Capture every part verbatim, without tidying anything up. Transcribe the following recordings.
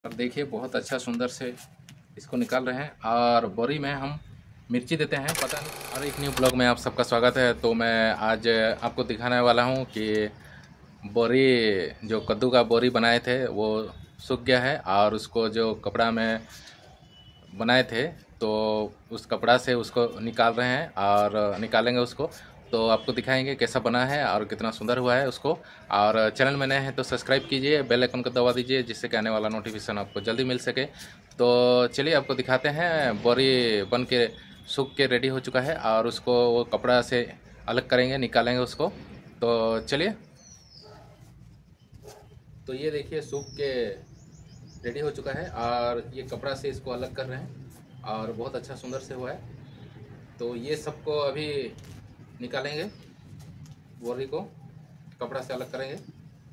और देखिए बहुत अच्छा सुंदर से इसको निकाल रहे हैं और बोरी में हम मिर्ची देते हैं पता नहीं। और एक न्यू ब्लॉग में आप सबका स्वागत है। तो मैं आज आपको दिखाने वाला हूं कि बोरी जो कद्दू का बोरी बनाए थे वो सूख गया है और उसको जो कपड़ा में बनाए थे तो उस कपड़ा से उसको निकाल रहे हैं और निकालेंगे उसको। तो आपको दिखाएंगे कैसा बना है और कितना सुंदर हुआ है उसको। और चैनल में नए हैं तो सब्सक्राइब कीजिए, बेल आइकन को दबा दीजिए जिससे कि आने वाला नोटिफिकेशन आपको जल्दी मिल सके। तो चलिए आपको दिखाते हैं। बोरी बन के सूख के रेडी हो चुका है और उसको वो कपड़ा से अलग करेंगे, निकालेंगे उसको। तो चलिए। तो ये देखिए सूख के रेडी हो चुका है और ये कपड़ा से इसको अलग कर रहे हैं और बहुत अच्छा सुंदर से हुआ है। तो ये सबको अभी निकालेंगे, बोरी को कपड़ा से अलग करेंगे।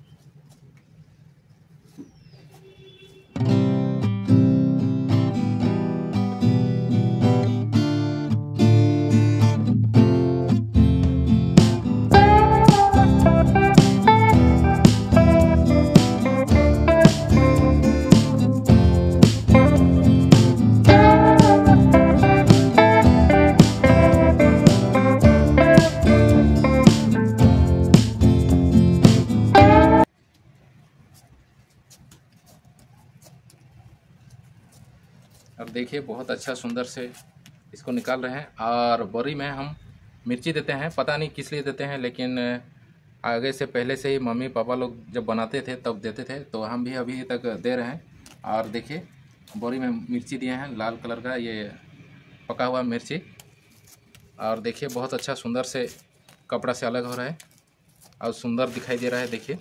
अब देखिए बहुत अच्छा सुंदर से इसको निकाल रहे हैं और बोरी में हम मिर्ची देते हैं। पता नहीं किस लिए देते हैं, लेकिन आगे से पहले से ही मम्मी पापा लोग जब बनाते थे तब देते थे, तो हम भी अभी तक दे रहे हैं। और देखिए बोरी में मिर्ची दिए हैं, लाल कलर का ये पका हुआ मिर्ची। और देखिए बहुत अच्छा सुंदर से कपड़ा से अलग हो रहा है और सुंदर दिखाई दे रहा है। देखिए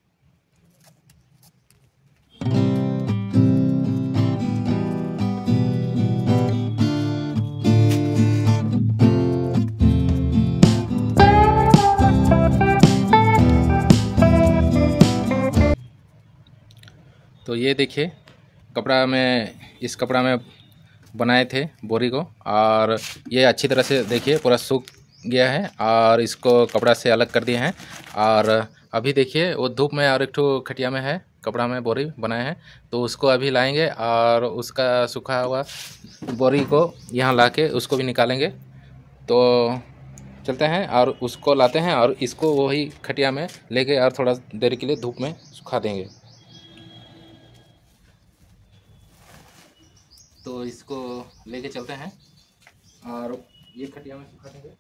तो ये देखिए कपड़ा में, इस कपड़ा में बनाए थे बोरी को और ये अच्छी तरह से देखिए पूरा सूख गया है और इसको कपड़ा से अलग कर दिए हैं। और अभी देखिए वो धूप में और एक ठो खटिया में है, कपड़ा में बोरी बनाए हैं। तो उसको अभी लाएंगे और उसका सूखा हुआ बोरी को यहाँ लाके उसको भी निकालेंगे। तो चलते हैं और उसको लाते हैं और इसको वही खटिया में लेके और थोड़ा देर के लिए धूप में सुखा देंगे। तो इसको लेके चलते हैं और ये खटिया में सुखा देंगे।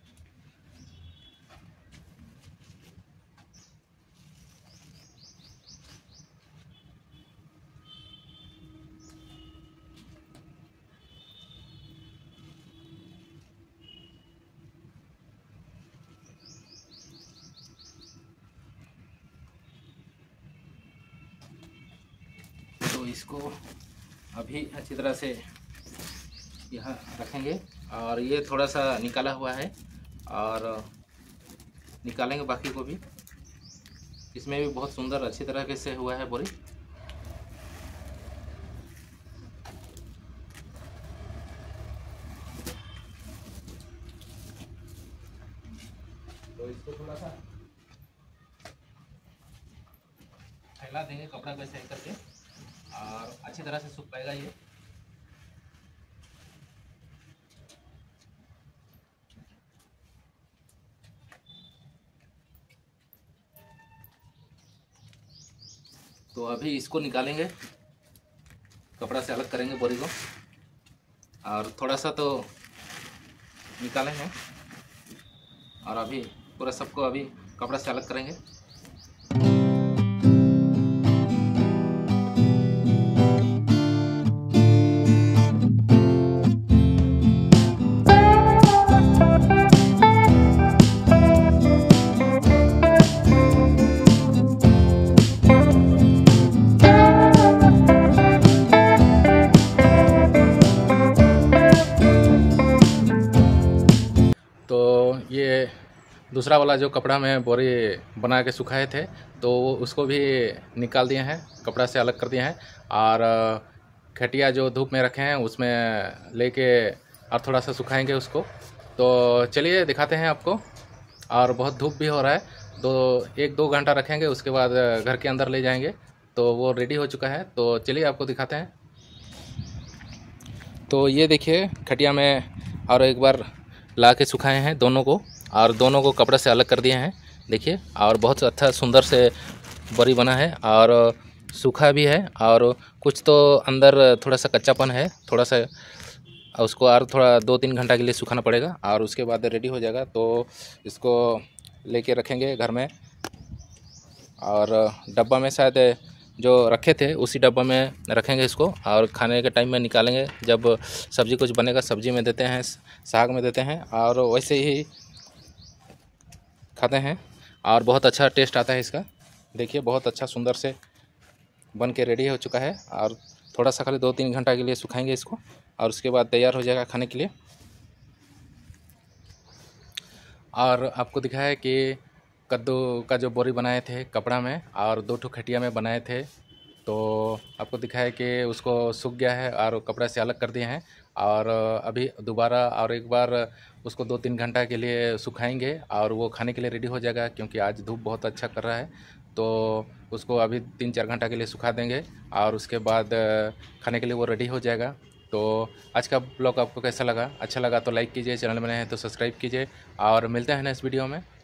तो इसको अभी अच्छी तरह से यहाँ रखेंगे और ये थोड़ा सा निकाला हुआ है और निकालेंगे बाकी को भी। इसमें भी बहुत सुंदर अच्छी तरह से हुआ है बोरी। तो इसको थोड़ा सा फैला देंगे कपड़ा पे सही करके और अच्छी तरह से सूख पाएगा ये। तो अभी इसको निकालेंगे, कपड़ा से अलग करेंगे बोरी को और थोड़ा सा तो निकालेंगे और अभी पूरा सबको अभी कपड़ा से अलग करेंगे। तो ये दूसरा वाला जो कपड़ा में बोरी बना के सुखाए थे तो उसको भी निकाल दिए हैं, कपड़ा से अलग कर दिए हैं। और खटिया जो धूप में रखे हैं उसमें लेके और थोड़ा सा सुखाएंगे उसको। तो चलिए दिखाते हैं आपको। और बहुत धूप भी हो रहा है, दो एक दो घंटा रखेंगे, उसके बाद घर के अंदर ले जाएंगे तो वो रेडी हो चुका है, तो चलिए आपको दिखाते हैं। तो ये देखिए खटिया में और एक बार ला के सुखाए हैं दोनों को, और दोनों को कपड़े से अलग कर दिए हैं देखिए। और बहुत अच्छा सुंदर से बरी बना है और सूखा भी है, और कुछ तो अंदर थोड़ा सा कच्चापन है थोड़ा सा, उसको और थोड़ा दो तीन घंटा के लिए सुखाना पड़ेगा और उसके बाद रेडी हो जाएगा। तो इसको लेके रखेंगे घर में, और डब्बा में शायद जो रखे थे उसी डब्बा में रखेंगे इसको, और खाने के टाइम में निकालेंगे जब सब्ज़ी कुछ बनेगा, सब्ज़ी में देते हैं, साग में देते हैं, और वैसे ही खाते हैं और बहुत अच्छा टेस्ट आता है इसका। देखिए बहुत अच्छा सुंदर से बन के रेडी हो चुका है, और थोड़ा सा खाली दो तीन घंटा के लिए सुखाएंगे इसको और उसके बाद तैयार हो जाएगा खाने के लिए। और आपको दिखाया कि कद्दू का जो बोरी बनाए थे कपड़ा में और दो ठो खटिया में बनाए थे, तो आपको दिखाया कि उसको सूख गया है और कपड़ा से अलग कर दिए हैं, और अभी दोबारा और एक बार उसको दो तीन घंटा के लिए सुखाएंगे और वो खाने के लिए रेडी हो जाएगा, क्योंकि आज धूप बहुत अच्छा कर रहा है। तो उसको अभी तीन चार घंटा के लिए सुखा देंगे और उसके बाद खाने के लिए वो रेडी हो जाएगा। तो आज का ब्लॉग आपको कैसा लगा? अच्छा लगा तो लाइक कीजिए, चैनल में नए हैं तो सब्सक्राइब कीजिए, और मिलते हैं नेक्स्ट वीडियो में।